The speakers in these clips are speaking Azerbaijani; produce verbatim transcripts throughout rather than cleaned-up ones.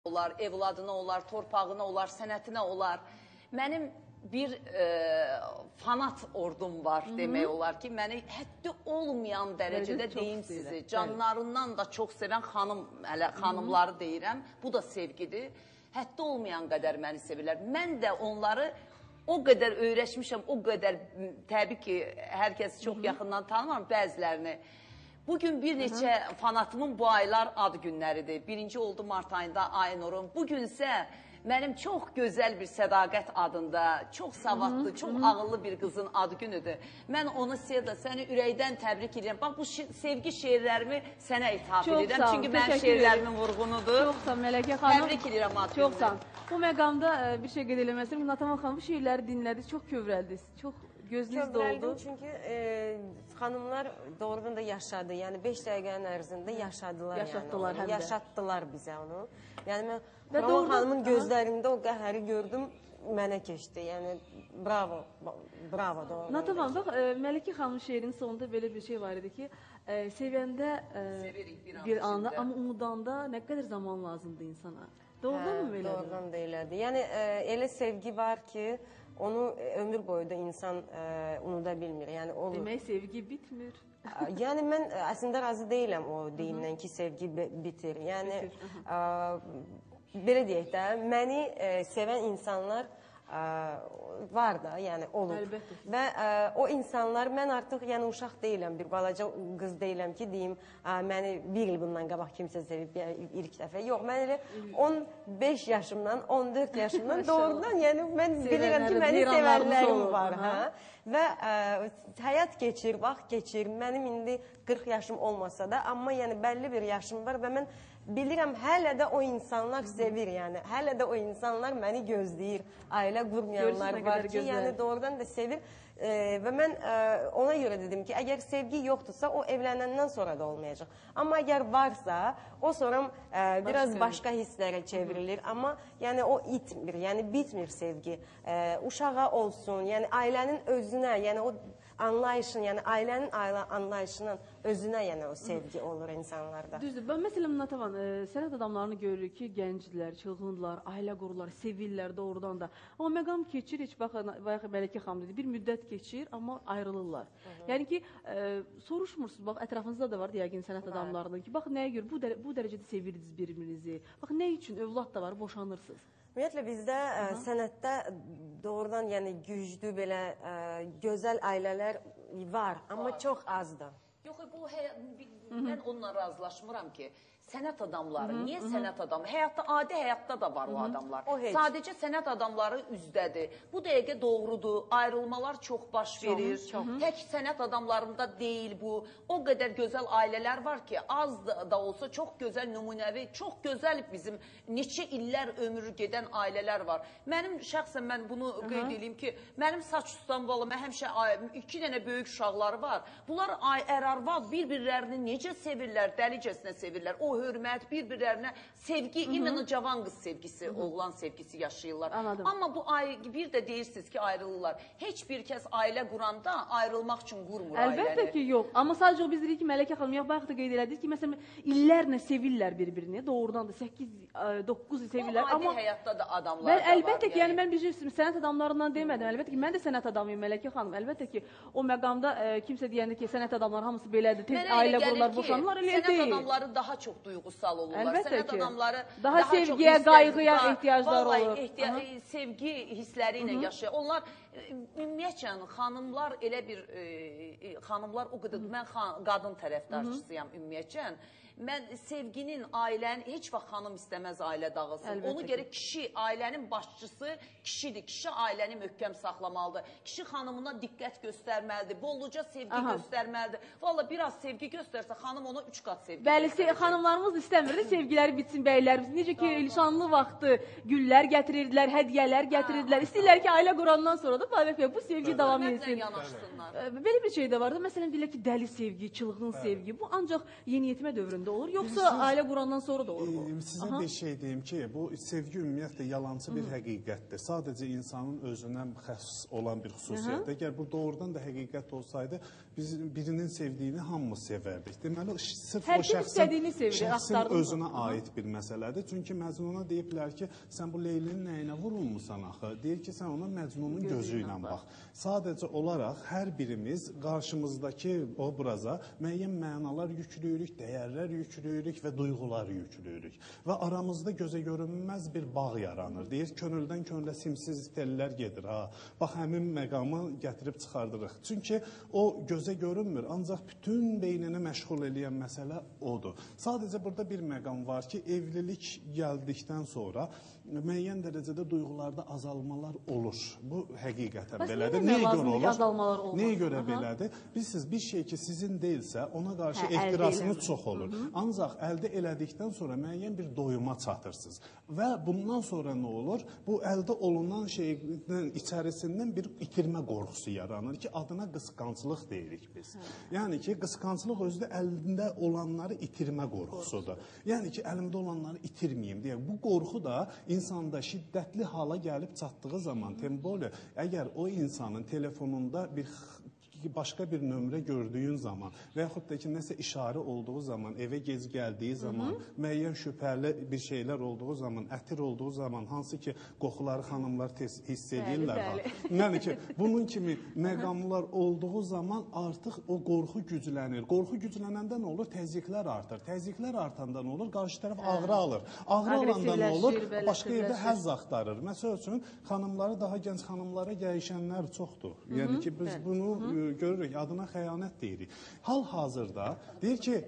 olar, evladına olar, torpağına olar, sənətinə olar. Mənim bir e, fanat ordum var Hı -hı. demək olar ki, məni həddi olmayan dərəcədə deyim sizi, canlarından da çox sevən xanım, hələ xanımları Hı -hı. deyirəm, bu da sevgidir. Həddi olmayan qədər məni sevirlər. Mən də onları o qədər öyrəşmişəm, o qədər, təbii ki, hər kəsi çox Hı -hı. yaxından tanımam, bəzilərini. Bugün bir neçə Hı -hı. fanatımın bu aylar ad günləridir. Birinci oldu Mart ayında Aynur'un. Bugün isə mənim çox gözəl bir Sədaqət adında, çox savadlı, Hı -hı. çox Hı -hı. ağıllı bir qızın ad günüdür. Mən onu Seda, səni ürəkdən təbrik edirəm. Bax, bu sevgi şeirlərimi sənə ithaf edirəm. Çünki mənim şeirlərimin vurğunudur. Çox sağ ol, Mələkə xanım. Təbrik edirəm ad gününü. Çox sağ ol. Bu məqamda bir şey qeyd eləməsin. Nataman xanım, bu şeirləri dinlədik, çox kövrəldiniz. Çox gözünüz doldu. Kövrəldim çünki e, xanımlar doğrudan da yaşadı. Yəni beş dəqiqənin ərzində yaşadılar. Yaşatdılar yəni, həm də. Yaşatdılar bizə onu. Yəni mən Xuraman xanımın gözlərində o qəhəri gördüm, mənə keçdi. Yəni bravo, bravo doğrudan. Nataman, bax, e, Mələkə xanımın şeirinin sonunda belə bir şey var idi ki, e, sevəndə e, bir, bir anda, amma umudanda nə qədər zaman lazımdır insana. Doğrudan mı belədir? Doğrudan da elədir. Yəni e, elə sevgi var ki, onu ömür boyu da insan e, unuda bilmir. Yəni olur. Demək sevgi bitmir. Yəni mən əslində razı deyiləm o deyimdən ki, sevgi bitir. Yəni ə, belə deyək də, məni ə, sevən insanlar ə, var da, yəni olur. Əlbəttə ki. Və ə, o insanlar, mən artıq yəni uşaq deyiləm, bir balaca qız deyiləm ki, deyim, ə, məni bir il bundan qabaq kimsə sevib ilk dəfə. Yox, mən elə on beş yaşımdan, on dörd yaşımdan doğrudan, yəni mən bilirəm ki, məni sevənlərim var. Hə? Və ə, həyat keçir, vaxt keçir. Mənim indi qırx yaşım olmasa da, amma yəni bəlli bir yaşım var və mən bilirəm, hələ də o insanlar sevir, yəni. Hələ də o insanlar məni gözləyir. Ailə qurmayanlar var ki, yəni doğrudan da sevir. E, və mən e, ona görə dedim ki, əgər sevgi yoxdursa, o evlənəndən sonra da olmayacaq. Amma əgər varsa, o sonra e, biraz başqa hisslərə çevrilir. Amma yəni o itmir, yəni bitmir sevgi. E, uşağa olsun, yəni ailənin özünə, yəni o anlayışın, yəni ailənin ailə anlayışının özünə yəni o sevgi olur insanlarda. Düzdür. Ben mesela Natavan, e, sənət adamlarını görürük ki, gəncdirlər, çılğındırlar, ailə qururlar, sevirlər doğrudan da. Amma məqam keçir, heç bax, Mələkə xanım dedi, bir müddət keçir, amma ayrılırlar. Hı -hı. Yəni ki, e, soruşmursunuz, bax, ətrafınızda da var, yəqin sənət adamlarının ki, bax, nəyə görə, bu, dərə bu dərəcədə sevirdiniz birbirinizi, bax, nə üçün övlad da var, boşanırsınız? Ümumiyyətlə, bizdə ə, sənətdə doğrudan yəni güclü, belə ə, gözəl ailələr var, amma var. Çox azdır. Yox, bu mən onunla razılaşmıram ki, sənət adamları, Hı -hı, niyə Hı -hı. sənət adamları? Həyatda, adi həyatda da var Hı -hı. o adamlar. O Sadəcə sənət adamları üzdədir. Bu dəqiqə doğrudur, ayrılmalar çox baş verir. Çox, çox. Tək sənət adamlarında deyil bu. O qədər gözəl ailələr var ki, az da olsa çox gözəl nümunəvi, çox gözəl bizim neçə illər ömrü gedən ailələr var. Mənim şəxsən mən bunu Hı -hı. qeyd edeyim ki, mənim saç ustam valla, mən həmişə iki dənə böyük uşaqları var. Bunlar ər-arvad bir-birlərini necə sevirlər, dəlicəsinə sevirlər. O hörmət, bir-birlərinə sevgi, imanı cavan qız sevgisi, Hı -hı. oğlan sevgisi yaşayırlar. Anladım. Amma bu bir də deyirsiniz ki, ayrılırlar. Heç bir kəs ailə quranda ayrılmaq üçün qurmur ailəni. Əlbəttə ki, yox. Amma sadəcə o biz dedik ki, Mələkə xanım, yox, bayaq da qeyd elədik ki, məsələn, illərlə sevirlər bir-birini, doğrudan da səkkiz doqquz il sevirlər. O adi həyatda da adamlar da var. Əlbəttə ki, yəni mən bir sənət adamlarından demədim. Əlbəttə ki, mən də sənət adamıyım, Mələkə xanım. Əlbəttə ki, o məqamda kimsə deyəndə ki, sənət adamları hamısı belədir, tez ailə qururlar, boşanırlar, elə deyil. Sənət adamları daha çox duygusal olurlar. Əlbəttə Sənət ki. adamları daha, daha sevgiyə, qayğıya ehtiyaclar olur. Vallahi ehtiya sevgi hissləri ilə yaşayır. Onlar ümumiyyətlə xanımlar elə bir e, xanımlar o qədər, mən xan, qadın tərəfdarçısıyam ümumiyyətlə. Mən sevginin, ailənin, heç vaxt xanım istəməz ailə dağılsın. Əlbəttə Onu görə kişi, ailənin başçısı kişidir. Kişi ailəni möhkəm saxlamalıdır. Kişi xanımına diqqət göstərməlidir. Bolluca sevgi Aha. göstərməlidir. Valla biraz sevgi göstərsə, xanım ona üç qat sevgi Bəli, se xanımlarımız istəmirdi sevgiləri bitsin bəylərimiz. Necə ki, nişanlı vaxtı güllər gətirirdilər, hədiyyələr gətirirdilər. İstəyirlər ki, ailə qurandan sonra da bu sevgi Hı. davam etsin. Belə bir şey də vardı. Məsələn, deyirlər ki, dəli sevgi, çılğın sevgi. Bu ancaq yeniyetmə dövründə dövründə olur, yoxsa ailə qurandan sonra da olur bu? E, sizə Aha. bir şey deyim ki, bu sevgi ümumiyyətlə yalancı bir həqiqətdir. Sadəcə insanın özünə xəss olan bir xüsusiyyətdir. Əgər bu doğrudan da həqiqət olsaydı, biz birinin sevdiyini hamımız sevərdik. Deməli, sırf Hər o kim şəxsin, istədiyini sevir, şəxsin axtardın özünə aid bir məsələdir. Çünki Məcnuna deyiblər ki, sən bu Leylinin nəyinə vurulmusan axı? Deyir ki, sən ona Məcnunun gözü, gözü ilə bax. Sadəcə olaraq hər birimiz qarşımızdakı obraza müəyyən mənalar yüklüyürük, dəyərlər yüklüyürük və duyğular yüklüyürük. Və aramızda gözə görünməz bir bağ yaranır. Deyir, könüldən könülə simsiz tellər gedir. Ha. Bax, həmin məqamı gətirib çıxardırıq. Çünki o gözə görünmür, ancaq bütün beynini məşğul eləyən məsələ odur. Sadəcə burada bir məqam var ki, evlilik gəldikdən sonra müəyyən dərəcədə duyğularda azalmalar olur. Bu həqiqətən Bəs belədir. nə Nəyə görə lazımdır ki, olur? azalmalar olmaz? Nəyə görə Aha. belədir? Bilirsiniz, bir şey ki sizin deyilsə, ona qarşı Hə, ehtirasınız əldə çox olur. Hı -hı. Ancaq əldə elədikdən sonra müəyyən bir doyuma çatırsınız. Və bundan sonra nə olur? Bu əldə olunan şeyin içərisindən bir itirmə qorxusu yaranır ki, adına qısqanclıq deyirik biz. Hə. Yəni ki, qısqanclıq özü də əlində olanları itirmə qorxusudur. Yəni ki, əlimdə olanları itirməyim deyə. Bu qorxu da insanda şiddətli hala gəlib çatdığı zaman, temboli, əgər o insanın telefonunda bir başqa bir nömrə gördüyün zaman və yaxud da ki, nəsə işarə olduğu zaman, evə gec gəldiyi zaman, Hı -hı. müəyyən şübhəli bir şeylər olduğu zaman, ətir olduğu zaman, hansı ki, qoxuları xanımlar tez hiss edirlər. Yəni ki, bunun kimi məqamlar olduğu zaman artıq o qorxu güclənir. Qorxu güclənəndə nə olur? Təzyiqlər artır. Təzyiqlər artanda nə olur? Qarşı tərəf ağrı alır. Ağrı alanda nə olur? Başqa yerdə həzz axtarır. Məsəl üçün, xanımları daha gənc xanımlara gəlişənlər çoxdur. Yəni ki, biz bunu Hı -hı. görürük, adına xəyanət deyirik. Hal-hazırda deyir ki,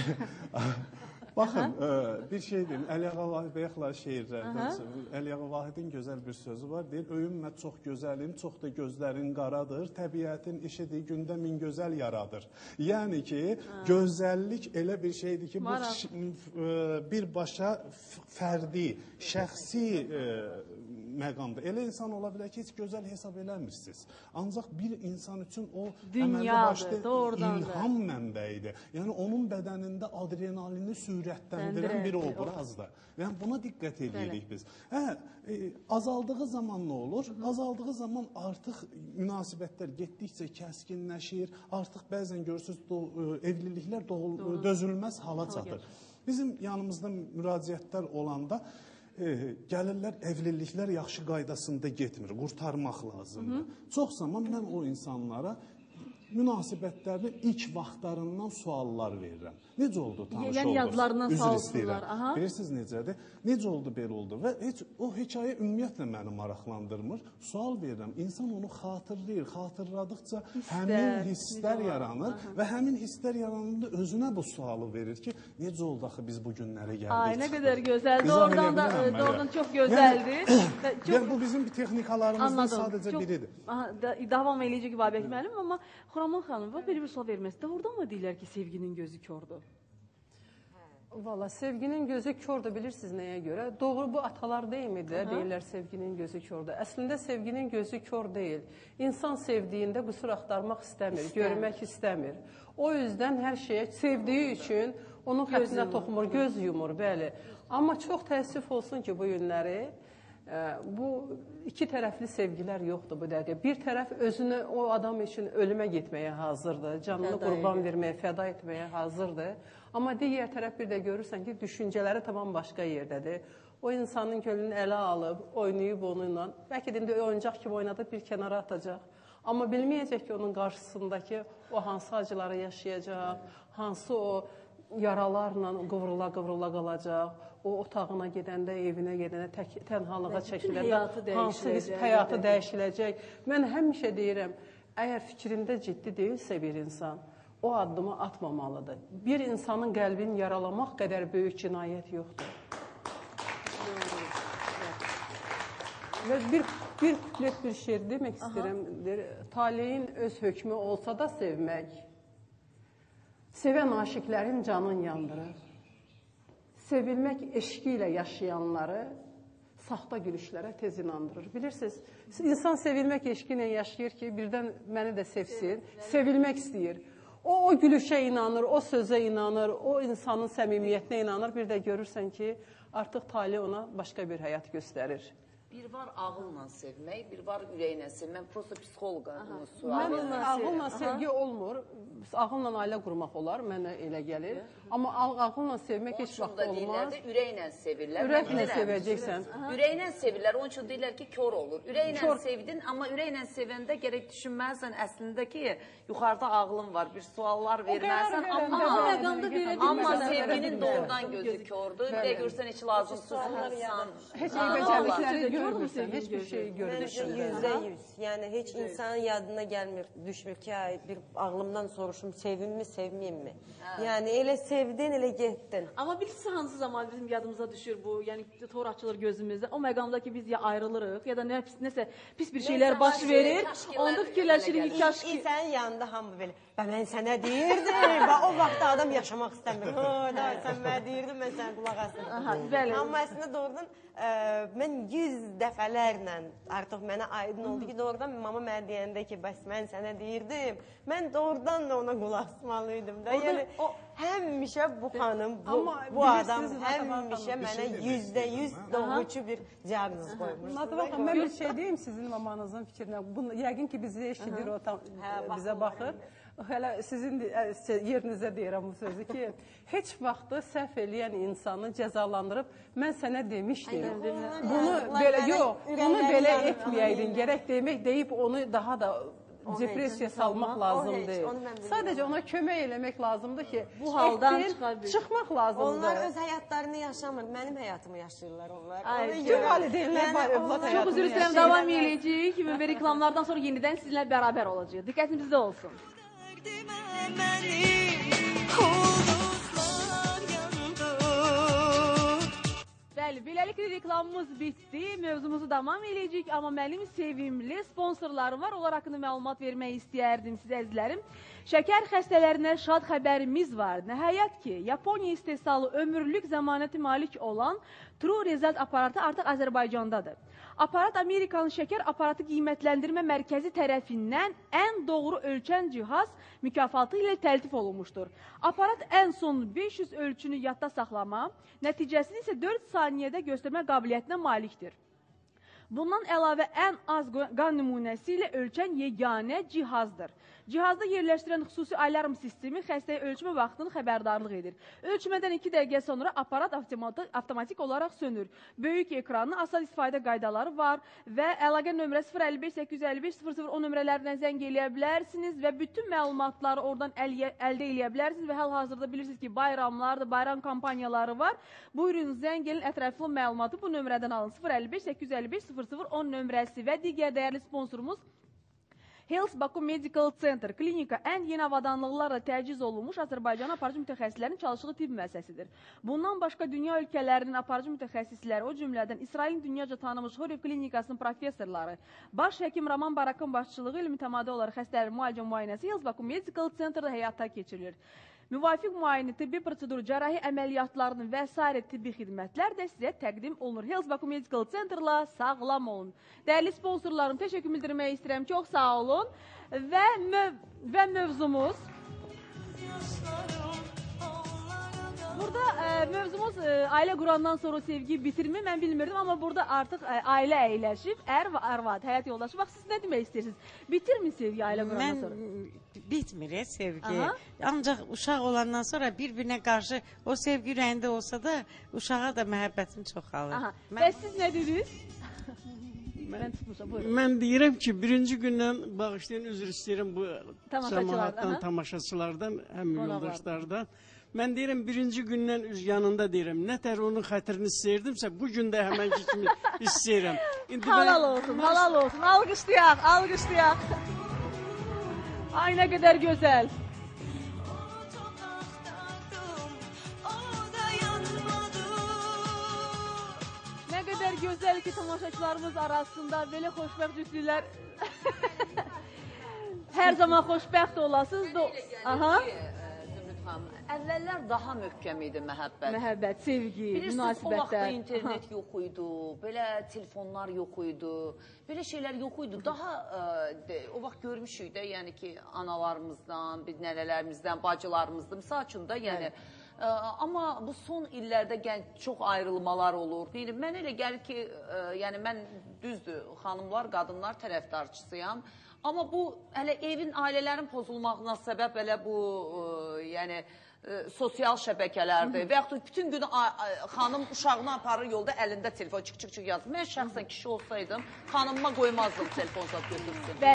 baxın, ə, bir şey deyim, Əliağa Vahid Bəyəxlar şeirlərdən, Əliağa Vahidin gözəl bir sözü var, deyir, öyünmə çox gözəlim, çox da gözlərin qaradır, təbiətin işidir, gündə min gözəl yaradır. Yəni ki, ha. gözəllik elə bir şeydir ki, bu ə, birbaşa fərdi, şəxsi ə, məqamda. Elə insan ola bilər ki, heç gözəl hesab eləmirsiniz. Ancaq bir insan üçün o dünyadır, doğrudan ilham mənbəyidir. Yəni, onun bədənində adrenalini sürətləndirən bir obrazdır. Yəni, buna diqqət edirik biz. Hə, e, azaldığı zaman nə olur? Hı -hı. Azaldığı zaman artıq münasibətlər getdikcə kəskinləşir, artıq bəzən görürsünüz, do, e, evliliklər do, dözülməz hala çatır. Bizim yanımızda müraciətlər olanda E, gəlirlər, evliliklər yaxşı qaydasında getmir, qurtarmaq lazımdır. Hı -hı. Çox zaman mən o insanlara münasibətlərinin ilk vaxtlarından suallar verirəm. Necə oldu tanış yəni, oldunuz? yadlarından Üzr salsınlar. istəyirəm. Bilirsiniz necədir? Necə oldu, belə oldu? Və heç o hekayə ümumiyyətlə məni maraqlandırmır. Sual verirəm. İnsan onu xatırlayır. Xatırladıqca hisslər, həmin hisslər yaranır Aha. və həmin hisslər yarananda özünə bu sualı verir ki, necə oldu axı biz bu günlərə gəldik? Ay, nə qədər gözəl. Doğrudan da doğrudan çox gözəldir. Yəni, çox... yəni, bu bizim texnikalarımızdan Anladım. sadəcə çox... biridir. Aha, da, davam eləyəcək Babək müəllim, amma Xuraman xanım, belə bir sual verməsi. Doğrudan mı deyirlər ki, sevginin gözü kördür? Valla sevginin gözü kördür, bilirsiniz nəyə görə? Doğru, bu atalar deyilmirlər, deyirlər sevginin gözü kördür. Əslində sevginin gözü kör deyil. İnsan sevdiyində qüsur axtarmaq istəmir, istəmir. görmək istəmir. O yüzdən hər şeyə sevdiyi üçün onun xətrinə toxumur, göz yumur, bəli. Amma çox təəssüf olsun ki, bu günləri bu iki tərəfli sevgilər yoxdur bu dəqiqə. Bir tərəf özünü o adam üçün ölümə getməyə hazırdır, canını qurban verməyə, fəda etməyə hazırdır. Amma digər tərəf bir də görürsən ki, düşüncələri tamam başqa yerdədir. O insanın gönlünü ələ alıb, oynayıb onunla, bəlkə də indi oyuncaq kimi oynadıb bir kənara atacaq. Amma bilməyəcək ki, onun qarşısındakı o hansı acıları yaşayacaq, hansı o yaralarla qıvrıla-qıvrıla qalacaq, o otağına gedəndə, evinə gedəndə, tək, tənhalığa çəkiləndə, hansı həyatı dəyişiləcək. Mən həmişə deyirəm, əgər fikrində ciddi deyilsə bir insan, o addımı atmamalıdır. Bir insanın qəlbini yaralamaq qədər böyük cinayət yoxdur. Və bir, bir kuplet bir şeir demək istəyirəm. Taleyin öz hökmü olsa da sevmək, sevən aşiqlərin canın yandırır. Sevilmək eşqi ilə yaşayanları saxta gülüşlərə tez inandırır. Bilirsiniz, insan sevilmək eşqi ilə yaşayır ki, birdən məni də sevsin, sevilmək istəyir. O, o gülüşə inanır, o sözə inanır, o insanın səmimiyyətinə inanır. Bir də görürsən ki, artıq tali ona başqa bir həyat göstərir. Bir var ağılla sevmək, bir var ürəklə sevmək. Mən prosta psixoloqa bunu Mən sual. ağılla sevgi olmur. Ağılla ailə qurmaq olar, mənə elə gəlir. Amma ağılla sevmək heç vaxt olmaz. Deyirlər də ürəklə sevirlər. Ürəklə sevəcəksən. Ürəklə sevirlər. Onun üçün deyirlər ki, kör olur. Ürəklə sevdin, amma ürəklə sevəndə gərək düşünməlisən əslində ki, yuxarıda ağlın var. Bir suallar verməlisən. Amma sevginin doğrudan gözü kördür. Bir də görsən heç lazımsız insan. Heç eybəcərlikləri görmürsən, heç bir şey görmürsən. Yüzdə yüz. Yəni, heç insanın yadına gəlmir, düşmür ki, bir ağlımdan soruşum, sevimmi, sevmeyeyim mi? Yəni, elə sevdin, elə getdin. Amma bilirsiniz hansı zaman bizim yadımıza düşür bu, yəni tor açılır gözümüzdə. O məqamda ki, biz ya ayrılırıq, ya da nə, nəsə pis bir şeylər baş verir, onda fikirləşirik, kaş ki... Sənin yanında hamı belə, mən sənə deyirdim, o vaxtda adam yaşamaq istəmir. Da, sən mənə deyirdin, mən sənə qulaq asdım. Amma əslində doğrudan, mən yüz dəfələrlə artıq mənə aydın oldu ki, doğrudan mama mənə deyəndə ki, bəs mən sənə deyirdim, mən doğrudan da ona qulaq asmalıydım da. Yəni, həmişə bu xanım, bu adam həmişə mənə yüzdə yüz doğrucu bir diaqnoz qoymuş. Mən bir şey deyim sizin mamanızın fikrinə. Yəqin ki, bizi eşidir, o bizə baxır. Hələ sizin yerinizə deyirəm bu sözü ki, heç vaxtı səhv eləyən insanı cəzalandırıb, mən sənə demişdim. Bunu belə, yox, bunu belə etməyəydin, gərək demək deyib onu daha da depressiya salmaq lazımdır. Sadəcə ona kömək eləmək lazımdır ki, bu haldan çıxmaq lazımdır. Onlar öz həyatlarını yaşamır, mənim həyatımı yaşayırlar onlar. Bütün valideynlər var, övlad həyatını yaşayır. Çox üzr istəyirəm, davam eləyəcəyik və reklamlardan sonra yenidən sizinlə bərabər olacaq. Diqqətiniz bizdə olsun. Bəli, beləliklə reklamımız bitdi, mövzumuzu davam eləyəcək, amma mənim sevimli sponsorlarım var, onlar haqqında məlumat vermək istəyərdim sizə əzizlərim. Şəkər xəstələrinə şad xəbərimiz var. Nəhayət ki, Yaponiya istehsalı ömürlük zəmanəti malik olan True Result aparatı artıq Azərbaycandadır. Aparat Amerikanın şəkər aparatı qiymətləndirmə mərkəzi tərəfindən ən doğru ölçən cihaz mükafatı ilə təltif olunmuşdur. Aparat ən son beş yüz ölçünü yadda saxlama, nəticəsini isə dörd saniyədə göstərmə qabiliyyətinə malikdir. Bundan əlavə ən az qan nümunəsi ilə ölçən yeganə cihazdır. Cihazda yerləşdirən xüsusi alarm sistemi xəstəyə ölçmə vaxtını xəbərdarlıq edir. Ölçmədən iki dəqiqə sonra aparat avtomatik olaraq sönür. Böyük ekranı, asal istifadə qaydaları var və əlaqə nömrə sıfır əlli beş səkkiz yüz əlli beş sıfır sıfır on nömrələrindən zəng eləyə bilərsiniz və bütün məlumatları oradan əldə eləyə bilərsiniz və hal-hazırda bilirsiniz ki, bayramlardır, bayram kampaniyaları var. Buyurun, zəng gəlin, ətraflı məlumatı bu nömrədən alın. sıfır əlli beş səkkiz yüz əlli beş sıfır sıfır on nömrəsi və digər dəyərli sponsorumuz Health Baku Medical Center klinika ən yeni avadanlıqlarla təciz olunmuş Azərbaycan aparıcı mütəxəssislərin çalışdığı tibb müəssisəsidir. Bundan başqa dünya ölkələrinin aparıcı mütəxəssisləri, o cümlədən İsrailin dünyaca tanınmış Xoryev klinikasının professorları, baş həkim Roman Barakın başçılığı ilə mütəmadi olaraq xəstələrin müalicə müayinəsi Health Baku Medical Center'da həyata keçirilir. Müvafiq müayini, tibbi prosedur, cərrahi əməliyyatlarının və s. tibbi xidmətlər də sizə təqdim olunur. Health Baku Medical Center'la sağlam olun. Dəyərli sponsorlarım, təşəkkür bildirmək istəyirəm. Çox sağ olun. Və, möv və mövzumuz... Burada e, mövzumuz e, ailə qurandan sonra sevgi bitirmi, mən bilmirdim, amma burada artıq e, ailə əyləşib, ər və arvad, həyat yoldaşı. Bax, siz nə demək istəyirsiniz? Bitirmi sevgi ailə qurandan sonra? Mən bitmir ya sevgi. Aha. Ancaq uşaq olandan sonra bir-birinə qarşı o sevgi ürəyində olsa da, uşağa da məhəbbətim çoxalır. Aha. Mən... Və siz nə dediniz? Mən, mən deyirəm ki, birinci gündən bağışlayın, üzr istəyirəm bu cəmaatdan, tamaşaçılardan, həm yoldaşlardan. Mən deyirəm, birinci gündən yanında deyirəm, nə tər onun xətrini istəyirdimsə, bu gün də həmənki kimi istəyirəm. Halal olsun, halal olsun. Alqışlayaq, alqışlayaq. Ay, nə qədər gözəl. Nə qədər gözəl ki, tamaşaçılarımız arasında belə xoşbəxt cütlüklər. Hər zaman xoşbəxt olasınız. Aha. xanım, əvvəllər daha möhkəm idi məhəbbət. Məhəbbət, sevgi, Bilirsiniz, o vaxtda münasibətlər. internet yox idi, belə telefonlar yox idi, belə şeylər yox idi. Daha ə, de, o vaxt görmüşük də, yəni ki, analarımızdan, bir nənələrimizdən, bacılarımızdan, misal üçün də, yəni ə, amma bu son illərdə gənc çox ayrılmalar olur. Deyirəm, mən elə gəlir ki, ə, yəni mən düzdür, xanımlar, qadınlar tərəfdarçısıyam. Amma bu hələ evin, ailələrin pozulmağına səbəb elə bu, ə, yəni ə, sosial şəbəkələrdir. Və yaxud bütün günü a, a, xanım uşağını aparır yolda əlində telefon çıx-çıx-çıx yazır. Mən şəxsən kişi olsaydım, xanımıma qoymazdım telefon zat götürsün.